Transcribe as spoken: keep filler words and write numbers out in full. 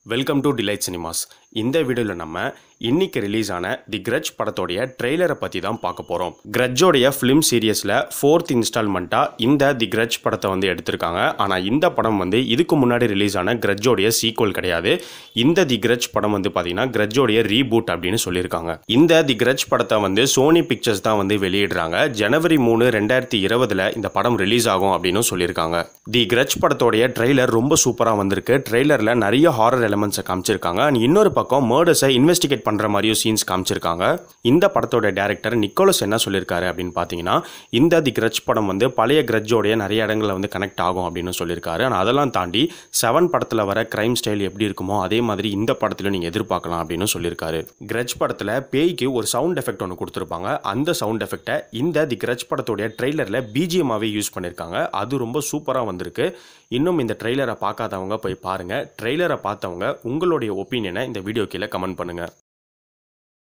Welcome to delight cinemas. இந்த வீடியோவில் நம்ம இன்னைக்கு ரிலீஸ் ஆன தி கிரட்ஜ் படத்தோடைய ட்ரெய்லரை பற்றி தான் பார்க்க போகிறோம். கிரட்ஜோடைய ஃபிலிம் சீரியஸில் ஃபோர்த் இன்ஸ்டால்மெண்ட்டாக இந்த தி கிரட்ஜ் படத்தை வந்து எடுத்திருக்காங்க. ஆனால் இந்த படம் வந்து இதுக்கு முன்னாடி ரிலீஸ் ஆன கிரட்ஜோடைய சீக்வல் கிடையாது. இந்த தி கிரட்ஜ் படம் வந்து பார்த்தீங்கன்னா கிரட்ஜோடைய ரீபூட் அப்படின்னு சொல்லியிருக்காங்க. இந்த தி கிரட்ஜ் படத்தை வந்து சோனி பிக்சர்ஸ் தான் வந்து வெளியிடுறாங்க. ஜனவரி மூணு ரெண்டாயிரத்தி இருபதுல இந்த படம் ரிலீஸ் ஆகும் அப்படின்னு சொல்லியிருக்காங்க. தி கிரட்ஜ் படத்தோடைய ட்ரெய்லர் ரொம்ப சூப்பராக வந்திருக்கு. ட்ரெய்லரில் நிறைய ஹாரர் எலமெண்ட்ஸை காமிச்சிருக்காங்க. இன்னொரு பக்கம் மர்டர்ஸை இன்வெஸ்டிகேட் பண்ற மாதிரியும் சீன்ஸ் காமிச்சிருக்காங்க. இந்த படத்தோட டைரக்டர் நிக்கோலஸ் என்ன சொல்லியிருக்காரு அப்படின்னு பார்த்தீங்கன்னா, இந்த தி கிரட்ஜ் படம் வந்து பழைய கிரட்ஜோடைய நிறைய இடங்களில் வந்து கனெக்ட் ஆகும் அப்படின்னு சொல்லியிருக்காரு. ஆனால் அதெல்லாம் தாண்டி செவன் படத்தில் வர கிரைம் ஸ்டைல் எப்படி இருக்குமோ அதே மாதிரி இந்த படத்திலும் நீங்கள் எதிர்பார்க்கலாம் அப்படின்னு சொல்லியிருக்காரு. கிரட்ஜ் படத்தில் பேய்க்கு ஒரு சவுண்ட் எஃபெக்ட் ஒன்று கொடுத்துருப்பாங்க. அந்த சவுண்ட் எஃபெக்டை இந்த தி கிரட்ஜ் படத்தோடைய ட்ரெய்லரில் பிஜிஎம்மாவே யூஸ் பண்ணியிருக்காங்க. அது ரொம்ப சூப்பராக வந்திருக்கு. இன்னும் இந்த ட்ரெய்லரை பார்க்காதவங்க போய் பாருங்க. ட்ரெய்லரை பார்த்தவங்க உங்களுடைய ஒப்பீனியனை இந்த வீடியோ கீழே கமெண்ட் பண்ணுங்க.